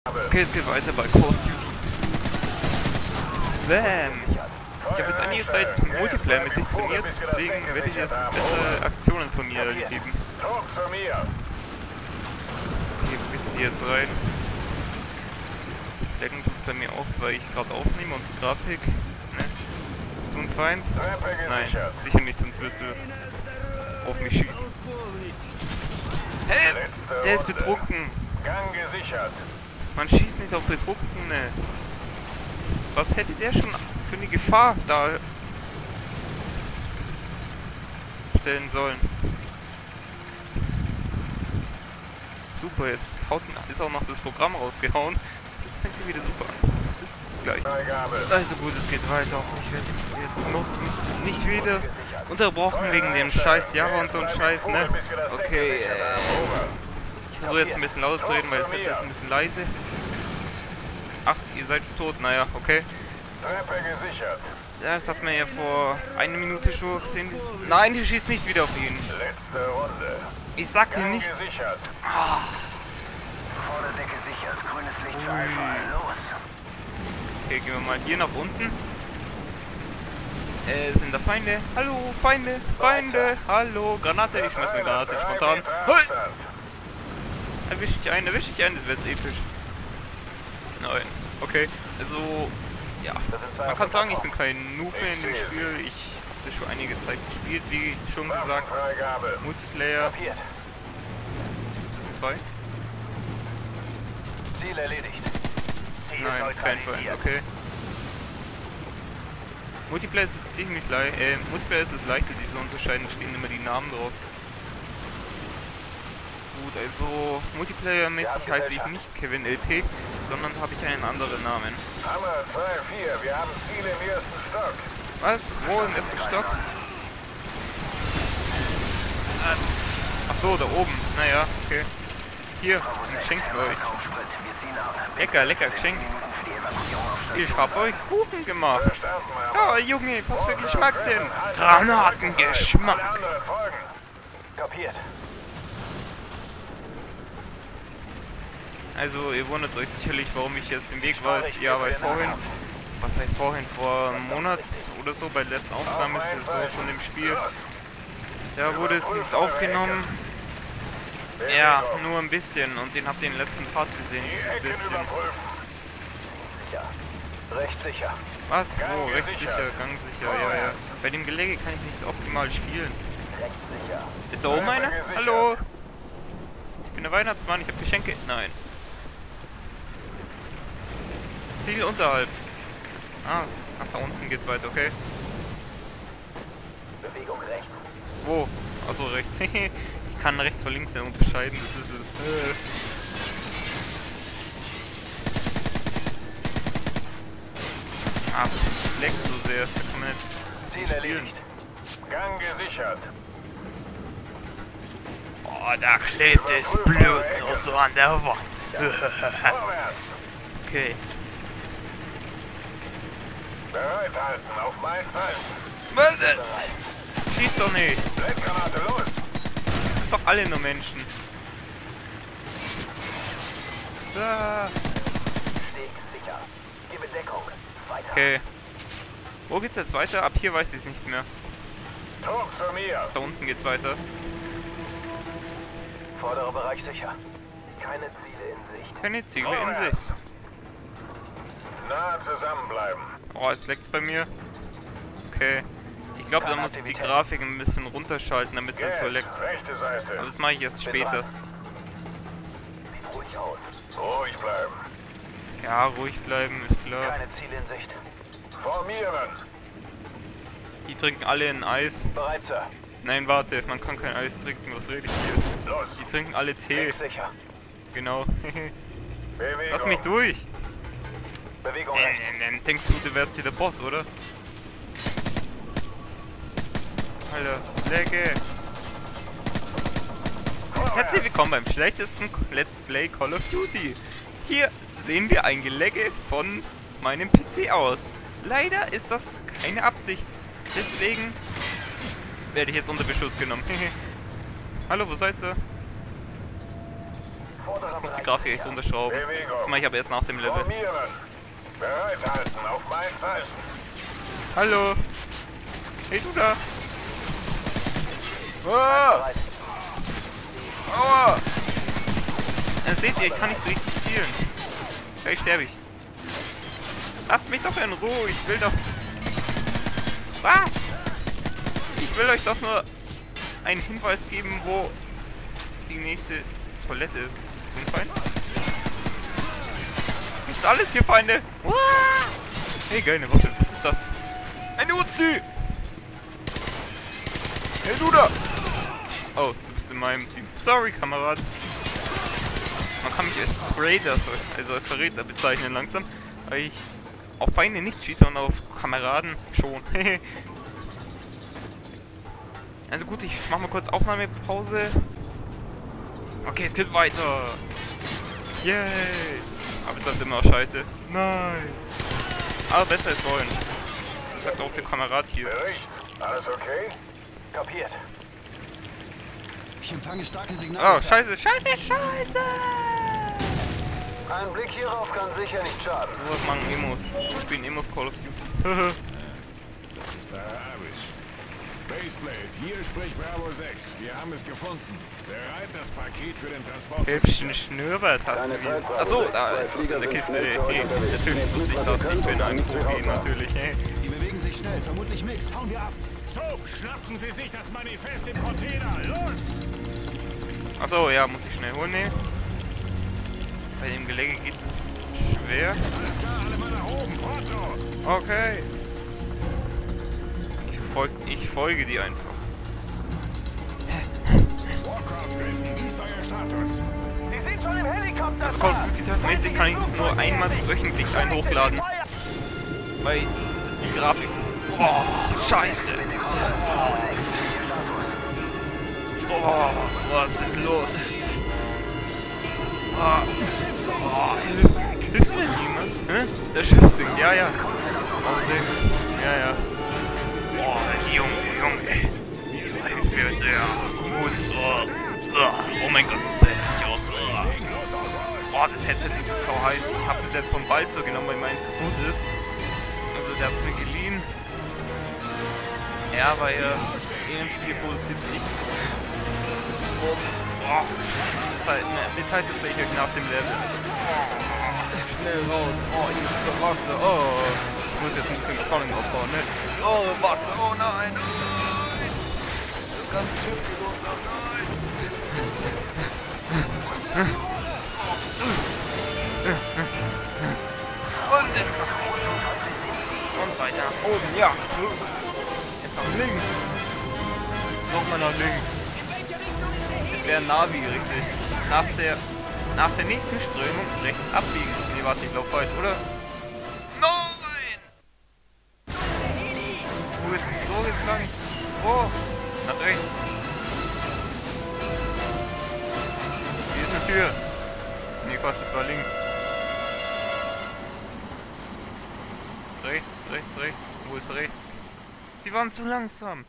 Okay, es geht weiter bei Call of Duty. Bam! Ich habe jetzt einige Zeit Multiplayer-mäßig trainiert, deswegen werde ich jetzt bessere Aktionen von mir geben. Okay, wo ist die jetzt rein? Lecken tut es bei mir auch, weil ich gerade aufnehme und die Grafik. Ne? Bist du ein Feind? Nein, sicher nicht, sonst wirst du auf mich schießen. Hä? Der ist betrunken! Gang gesichert. Man schießt nicht auf Betrunkene. Was hätte der schon für eine Gefahr da stellen sollen? Super, jetzt ist auch noch das Programm rausgehauen. Das fängt hier wieder super an. Das ist gleich. Also gut, es geht weiter. Ich werde jetzt noch nicht wieder unterbrochen wegen dem scheiß Java und so ein Scheiß, ne? Okay, ich versuche jetzt ein bisschen lauter zu reden, weil es wird jetzt ein bisschen leise. Ach, ihr seid tot, naja, okay. Treppe gesichert. Ja, das hat man ja vor einer Minute schon gesehen. Nein, die schießt nicht wieder auf ihn. Letzte Runde. Ich sagte Gang nicht. gesichert. Ah. Vorderdeck gesichert. Grünes Licht für Alpha. Los. Okay, gehen wir mal hier nach unten. Sind da Feinde? Hallo, Feinde, Feinde, hallo, Granate, ich schmeiß eine Granate spontan. Hey! Erwische ich einen, das wäre jetzt episch. Nein, okay, also, ja, man kann sagen, ich bin kein Noob mehr in dem Spiel, ich habe das schon einige Zeit gespielt, wie schon gesagt, Multiplayer. Kapiert. Ist das ein Fall? Ziel erledigt. Ziel Nein, kein Fall, neutralisiert. okay. Multiplayer ist es ziemlich leicht, Multiplayer ist es leichter, die zu unterscheiden, da stehen immer die Namen drauf. Gut, also Multiplayer-mäßig heiße ich nicht Kevin LP, sondern habe ich einen anderen Namen. Hammer 2-4, wir haben Ziel im ersten Stock. Was? Wo im ersten Stock? Ach so, da oben. Naja, okay. Hier, ein Geschenk für euch. Lecker, lecker Geschenk. Ich hab euch Kuchen gemacht. Verstanden, Ja, Junge, was für Geschmack denn? Granatengeschmack. Andere folgen. Kapiert. Also, ihr wundert euch sicherlich, warum ich jetzt den Weg weiß. Ja, weil vorhin, was heißt vorhin, vor einem Monat oder so, bei der letzten Aufnahme ist es so von dem Spiel, da wurde es nicht aufgenommen. Ja, nur ein bisschen und den habt ihr den letzten Part gesehen, Die dieses Ecken bisschen. überprüfen. Sicher. Recht sicher. Was? Wo? Gang Recht gesichert. sicher, gang sicher, ja, ja. Bei dem Gelege kann ich nicht optimal spielen. Recht sicher. Ist da oben einer? gesichert. Hallo? Ich bin der Weihnachtsmann, ich habe Geschenke. Nein. Ziel unterhalb. Ah, ach, da unten geht's weiter, okay. Bewegung rechts. Wo? Achso, rechts. Ich kann rechts von links ja unterscheiden, das ist es. Ach, leckt so sehr, das kann man nicht Ziel spielen. erledigt. Gang gesichert. Oh, da klebt es Blut nur so an der Wand. Vorwärts. Okay. Bereithalten auf mein Zeichen. Was? Schieß doch nicht. Blendgranate los. Sind doch alle nur Menschen. Ah. Steg sicher. Gebe Deckung. Weiter. Okay. Wo geht's jetzt weiter? Ab hier weiß ich es nicht mehr. Turm zu mir. Da unten geht's weiter. Vorderer Bereich sicher. Keine Ziele in Sicht. Keine Ziele in Vorwärts. Sicht. Nah zusammenbleiben. Oh, es leckt bei mir. Okay. Ich glaube, da muss ich die Grafik ein bisschen runterschalten, damit es nicht so Yes, leckt. rechte Seite. Aber das mache ich erst später. Sieht ruhig aus. Ruhig bleiben. Ja, ruhig bleiben, ist klar. Keine Ziele in Sicht. Formieren. Die trinken alle ein Eis. Bereit, Sir. Nein, warte, man kann kein Eis trinken, was rede ich hier? Los. Die trinken alle Tee. Steg sicher. Genau. Bewegung. Lass mich durch. Bewegung rechts. Denkst du, du wärst hier der Boss, oder? Alter, Lecke. Herzlich willkommen beim schlechtesten Let's Play Call of Duty. Hier sehen wir ein Gelecke von meinem PC aus. Leider ist das keine Absicht. Deswegen werde ich jetzt unter Beschuss genommen. Hallo, wo seid ihr? muss die Grafik echt unterschrauben. Das mache ich aber erst nach dem Level. Formieren. Bereithalten auf mein Zeichen. Hallo! Hey, du da! Oh! Aua! Seht ihr, ich kann nicht so richtig zielen. Gleich sterbe ich. Lasst mich doch in Ruhe, ich will doch... Was? Ich will euch doch nur einen Hinweis geben, wo die nächste Toilette ist. Sind Feinde? Ist alles hier, Feinde? Hey, geil, eine Waffe. Was ist das? Eine Uzi! Hey, du da! Oh, du bist in meinem Team. Sorry, Kamerad. Man kann mich als Traitor, also als Verräter bezeichnen langsam, weil ich auf Feinde nicht schieße, sondern auf Kameraden schon. Also gut, ich mach mal kurz Aufnahmepause. Okay, es geht weiter. Yay! Aber das ist immer scheiße. Nein! Aber besser als wollen. Das sagt auch der Kamerad hier. Bericht. Alles okay? Kapiert. Ich empfange starke Signale. Oh, scheiße, scheiße, scheiße! Ein Blick hierauf kann sicher nicht schaden. So was machen Emos. Ich spiele Emos Call of Duty. Das ist der Herr Abish. Baseplate, hier spricht Bravo 6. Wir haben es gefunden. Bereit, das Paket für den Transport zu Hübschen sichern. Schnurrbart hast du Zeit, hier. Achso, da Zwei ist was Flieger in der sind Kiste. schnell für Hey, euch unterwegs. natürlich wusste ich das. Ich bin ein Profi, natürlich. Hey. Die bewegen sich schnell, vermutlich Mix. Hauen wir ab. So, schnappen Sie sich das Manifest im Container. Los! Achso, ja, muss ich schnell holen, ne? Bei dem Gelege geht es schwer. Alles klar, alle mal nach oben. Pronto! Okay. Ich folge die einfach. Warcraft Griffin, wie ist euer Status? Sie sind schon im Helikopter. Also Call of Duty mäßig kann ich nur einmal wöchentlich einen hochladen. Weil die Grafik... Oh, scheiße. Oh, was ist los? Hilft mir niemand? Hä? Der Schiff sinkt, ja, ja. Oh, ja, ja. Oh, Jungs, ey. Hilft mir, ja. Gut, oh mein Gott, das ist echt aus. Oh, das Headset ist so heiß. Ich hab das jetzt vom Bald so genommen, weil meins kaputt ist. Also, der hat mir geliehen. Ja, weil EM4 produziert nicht. Und, oh, Details erzähle ich euch nach dem Level. Schnell raus. Oh, ich muss das Wasser. Oh, ich muss jetzt ein bisschen Betonung aufbauen, ne? Oh, Wasser. Oh nein. Nein. Das ganze Schiff geht runter. Nein. Und jetzt nach oben. Und weiter nach oben. Ja. Jetzt nach links. Nochmal nach links. Das wäre Navi, richtig. Nach der nächsten Strömung rechts abbiegen. Nee, warte, ich glaube falsch, oder? Nein! So geht's lang. Oh, nach rechts. Hier ist eine Tür. Nee, Quatsch, das war links. Rechts. Wo ist rechts? Sie waren zu langsam.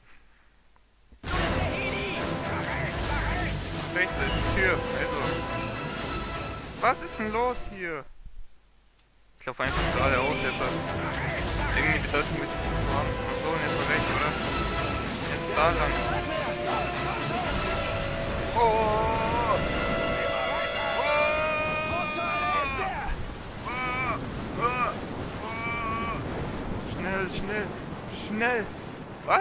Rechts ist die Tür, also. Was ist denn los hier? Ich laufe einfach geradeaus jetzt. Irgendwie Bedeutung mit zu haben. Achso, und jetzt mal rechts, oder? Jetzt da lang. Oh! Schnell! Was?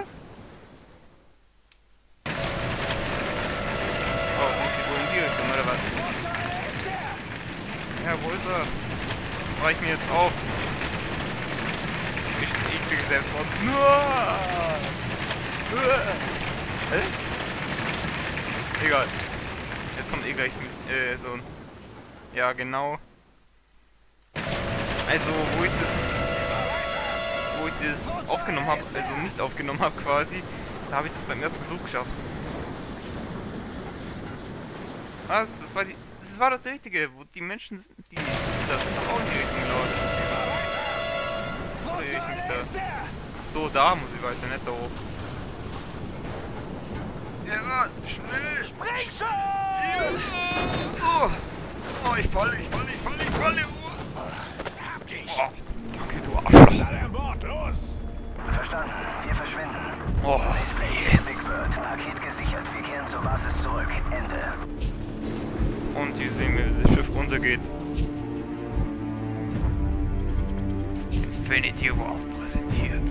Oh, muss ich wohl in die Richtung, oder was? Ja, wo ist er? Reich mir jetzt auf. Ich kriege Selbstmord. Hä? Egal. Jetzt kommt gleich so ein... Ja, genau. Also, wo ich das aufgenommen habe, also nicht aufgenommen habe quasi, da habe ich das beim ersten Versuch geschafft. Was? Das war das Richtige, wo die Menschen sind, die das sind auch in die Richtung gelaufen. So, da muss ich weiter, nicht da hoch. Ja, schnell! Spring schon! Oh, ich falle. Oh, okay, du Arsch. Alle an Bord, los! Verstanden. Wir verschwinden. Oh, Yes. Big Bird. Paket gesichert. Wir kehren zur Basis zurück. Ende. Und hier sehen wir, wie das Schiff runtergeht. Infinity War präsentiert.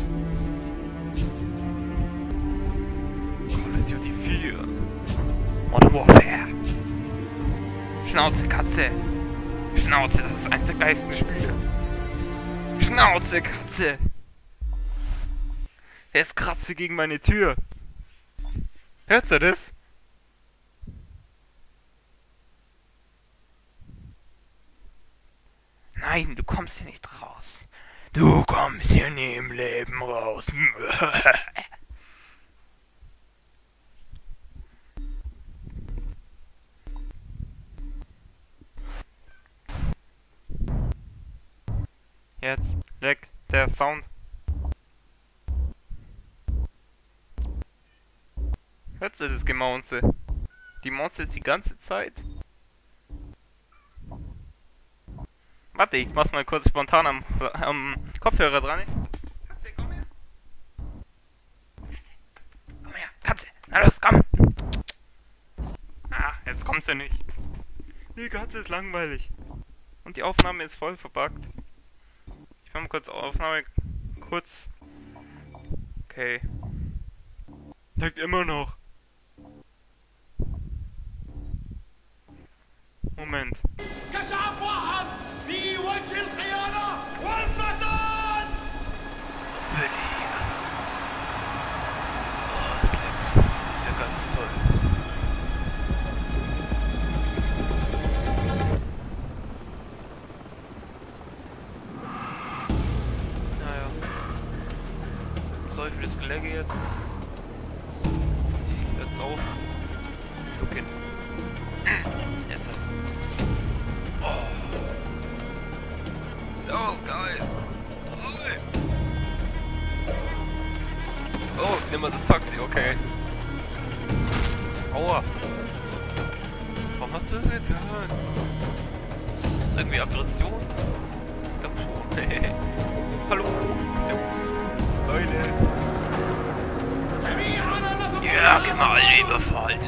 Call of Duty 4. Modern Warfare. Schnauze, Katze. Schnauze, das ist eins der geilsten Spiele. Schnauze, Katze. Es kratzt gegen meine Tür. Hört ihr das? Nein, du kommst hier nicht raus. Du kommst hier nie im Leben raus. Jetzt leckt der Sound. Hört ihr das Gemaunze? Die Monster die ganze Zeit. Warte, ich mach's mal kurz spontan am Kopfhörer dran. Katze, komm her. Komm her, Katze. Na los, komm. Ah, jetzt kommt sie nicht. Die Katze ist langweilig. Und die Aufnahme ist voll verbuggt. Ich mach mal kurz Aufnahme. Kurz. Okay. Leckt immer noch. Moment. كشعب واحد في وجه الخيانة والفساد. Oh, das leckt. Ist ja ganz toll. Naja. Sorry für das Gelegge jetzt. Jetzt auf. Okay. Jetzt. Oh. Servus, Guys. Hi. Oh, nimm mal das Taxi, okay. Aua. Warum hast du das jetzt gehört? Hast du irgendwie Aggression? Ich glaub schon. Hallo. Servus. Leute. Ja, geh mal alle überfallen.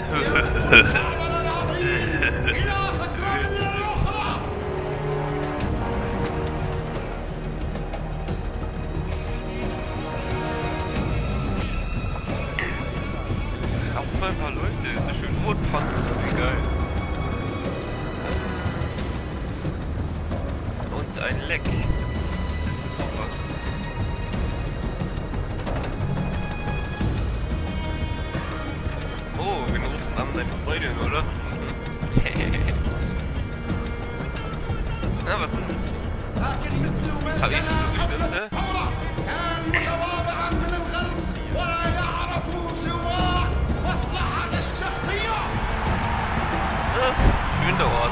Auch ein paar Leute, ist ja schön Rotpanzer, wie geil. Und ein Leck. Das ist super. Oh, wir nutzen dann deine Freundin, oder? Na, was ist jetzt? Hab ich zugestimmt, hä? Ja, schön der Ort.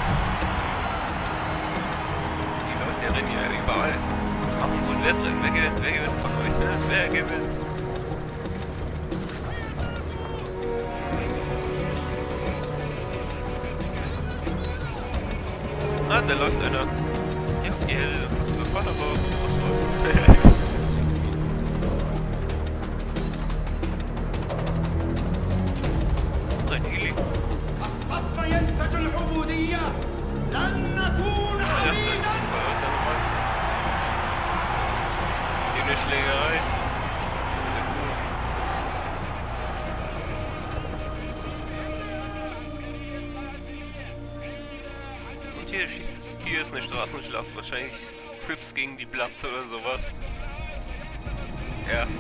Die Leute rennen ja überall. Machen wohl Wettrennen. Wer gewinnt? Wer gewinnt von euch, ne? Wer gewinnt? Ah, da läuft einer. Ja, das war aber was läuft. Ein Heli. الصدمة ينتج العبودية. لن نكون عبيدا. Hier eine Schlägerei. Und hier ist eine Straßenschlacht, wahrscheinlich Crips gegen die Bloods oder sowas. Ja.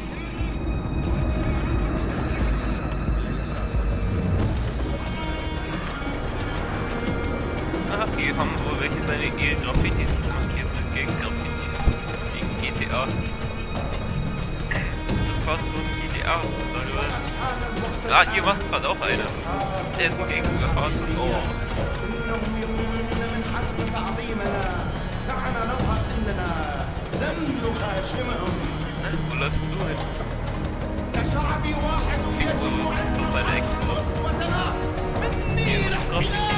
Ah, hier haben wohl welche seine Graffitis markiert gegen Graffitis. Gegen GTA. Das ist fast so ein GTA, oder? Ah, hier macht's gerade auch einer. Der ist ein Gegenüberfahrzeug. Oh. Wo läufst du hin? كشعب واحد Kriegst du seine Ex-Frau? قوتنا مني رحمة